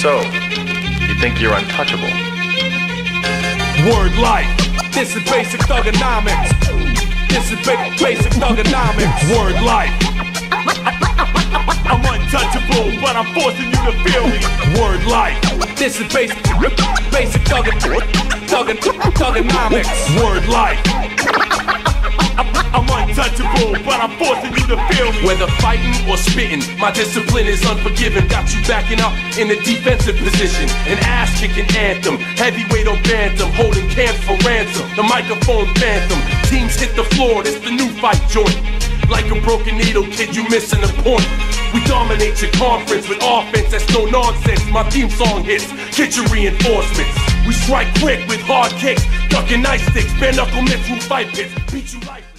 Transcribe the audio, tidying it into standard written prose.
So, you think you're untouchable? Word life. This is basic thugonomics. This is basic thugonomics. Word life. I'm untouchable, but I'm forcing you to feel me. Word life. This is basic thugonomics. Word life. I'm untouchable, but I'm forcing you to feel me. Whether fighting or spitting, my discipline is unforgiving. Got you backing up in a defensive position. An ass-kicking anthem, heavyweight or bantam, holding camps for ransom. The microphone phantom, teams hit the floor, it's the new fight joint. Like a broken needle, kid, you missing the point. We dominate your conference with offense that's no nonsense. My theme song hits, get your reinforcements. We strike quick with hard kicks, ducking ice sticks, bare knuckle mitts through fight pits. Beat you like